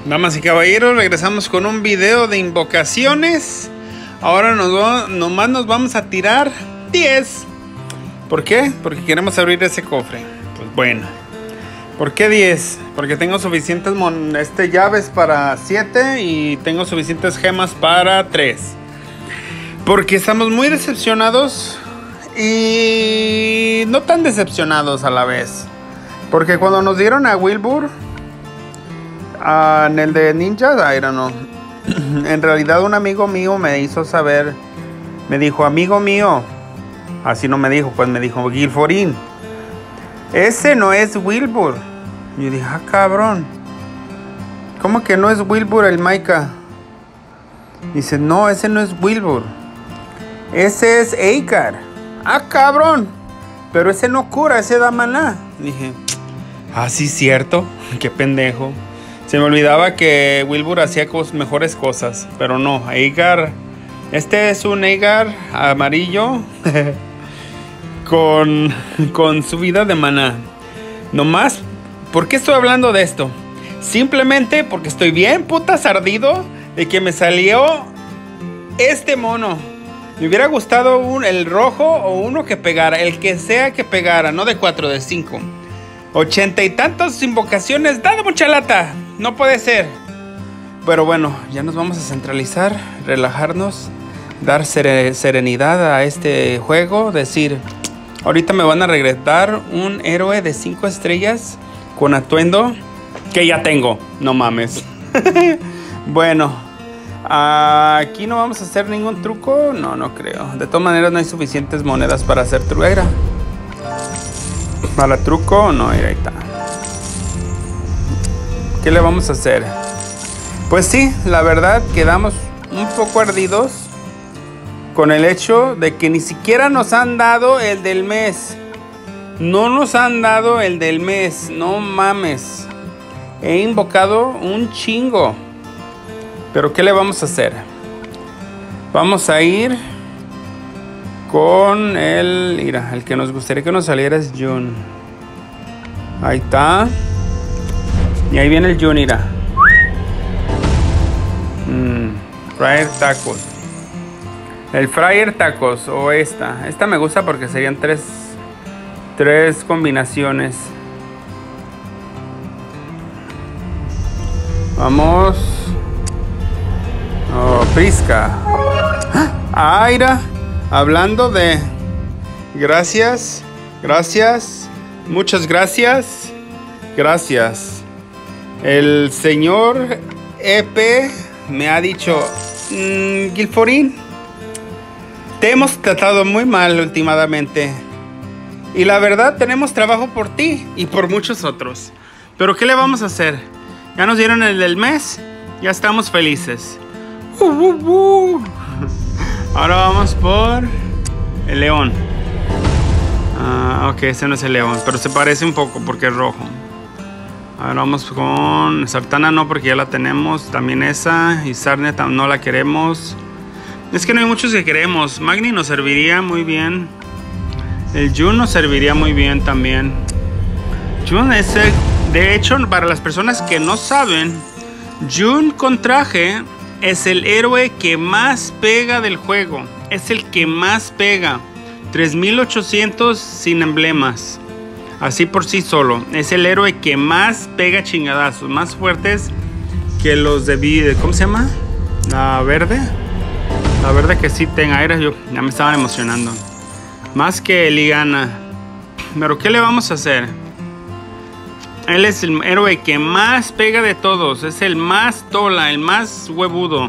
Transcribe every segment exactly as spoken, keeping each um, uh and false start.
Damas y caballeros, regresamos con un video de invocaciones. Ahora nos va, nomás nos vamos a tirar diez. ¿Por qué? Porque queremos abrir ese cofre. Pues bueno. ¿Por qué diez? Porque tengo suficientes mon este, llaves para siete y tengo suficientes gemas para tres. Porque estamos muy decepcionados y no tan decepcionados a la vez. Porque cuando nos dieron a Wilbur, uh, en el de Ninja Iron, no. En realidad un amigo mío me hizo saber, me dijo, amigo mío, así no me dijo, pues me dijo, Gilforín, ese no es Wilbur. Y yo dije, ah, cabrón, ¿cómo que no es Wilbur el Maika? Dice, no, ese no es Wilbur, ese es Eikar. Ah, cabrón, pero ese no cura, ese da maná. Dije, ah, sí, cierto, qué pendejo. Se me olvidaba que Wilbur hacía cos mejores cosas, pero no, Eikar, este es un Eikar amarillo con, con su vida de maná. Nomás, ¿por qué estoy hablando de esto? Simplemente porque estoy bien putas ardido de que me salió este mono. Me hubiera gustado un, el rojo o uno que pegara, el que sea que pegara, no de cuatro, de cinco. Ochenta y tantas invocaciones, da de mucha lata. No puede ser. Pero bueno, ya nos vamos a centralizar, relajarnos, dar ser serenidad a este juego. Decir, ahorita me van a regresar un héroe de cinco estrellas con atuendo que ya tengo. No mames. Bueno, aquí no vamos a hacer ningún truco. No, no creo. De todas maneras no hay suficientes monedas para hacer truera. Para truco, no, ahí está. ¿Qué le vamos a hacer? Pues sí, la verdad quedamos un poco ardidos con el hecho de que ni siquiera nos han dado el del mes. No nos han dado el del mes, no mames. He invocado un chingo. Pero ¿qué le vamos a hacer? Vamos a ir con el... Mira, el que nos gustaría que nos saliera es Jun. Ahí está. Y ahí viene el Jun, mira. Mm, Fryer Tacos. El Fryer Tacos o esta. Esta me gusta porque serían tres, tres combinaciones. Vamos. Oh, Prisca. Ah, mira. Hablando de... Gracias. Gracias. Muchas gracias. Gracias. El señor E P me ha dicho, mmm, Gilforín, te hemos tratado muy mal últimamente. Y la verdad tenemos trabajo por ti y por muchos otros. Pero ¿qué le vamos a hacer? Ya nos dieron el del mes, ya estamos felices. Uh, uh, uh. Ahora vamos por el león. Ah, ok, ese no es el león, pero se parece un poco porque es rojo. Ahora vamos con Sartana, no, porque ya la tenemos. También esa. Y Sarnia no la queremos. Es que no hay muchos que queremos. Magni nos serviría muy bien. El Jun nos serviría muy bien también. Jun es el... De hecho, para las personas que no saben, Jun con traje es el héroe que más pega del juego. Es el que más pega. tres mil ochocientos sin emblemas. Así por sí solo. Es el héroe que más pega chingadazos. Más fuertes que los de... ¿Cómo se llama? La verde. La verde que sí tenga aire. Yo ya me estaban emocionando. Más que Ligana. Pero ¿qué le vamos a hacer? Él es el héroe que más pega de todos. Es el más tola. El más huevudo.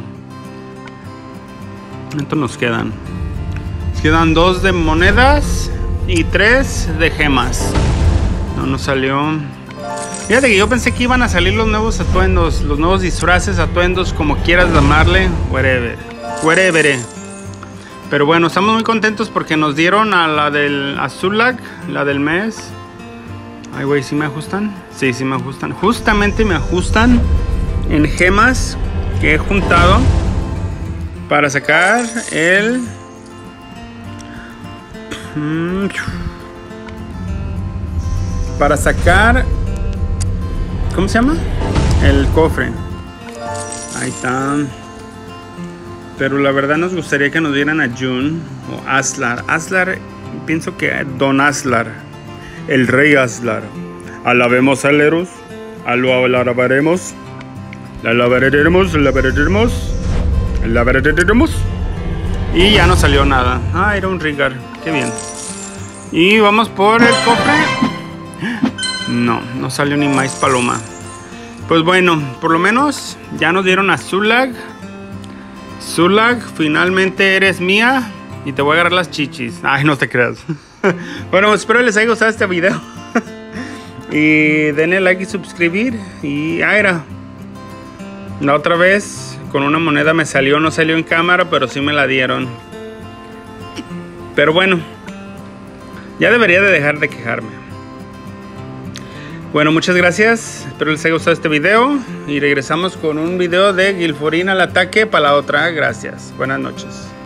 ¿Cuántos nos quedan? Nos quedan dos de monedas y tres de gemas. No nos salió. Fíjate que yo pensé que iban a salir los nuevos atuendos, los nuevos disfraces, atuendos, como quieras llamarle, whatever, whatever. Pero bueno, estamos muy contentos porque nos dieron a la del Azulac, la del mes. Ay, güey, ¿sí me ajustan? Sí, sí me ajustan. Justamente me ajustan en gemas que he juntado para sacar el... Para sacar... ¿Cómo se llama? El cofre. Ahí está. Pero la verdad nos gustaría que nos dieran a June o Aslar. Aslar, pienso que Don Aslar, el rey Aslar. Alabemos a Lerus, lo alabaremos, la alabaremos, la alabaremos, la alabaremos. Y ya no salió nada. Ah, era un Rigar, qué bien. Y vamos por el cofre. No, no salió ni más paloma. Pues bueno, por lo menos ya nos dieron a Zulag. Zulag, finalmente eres mía y te voy a agarrar las chichis. Ay, no te creas. Bueno, espero les haya gustado este video. Y denle like y suscribir. Y ah, era. La otra vez con una moneda me salió, no salió en cámara, pero sí me la dieron. Pero bueno, ya debería de dejar de quejarme. Bueno, muchas gracias. Espero les haya gustado este video. Y regresamos con un video de Gilforin al ataque para la otra. Gracias. Buenas noches.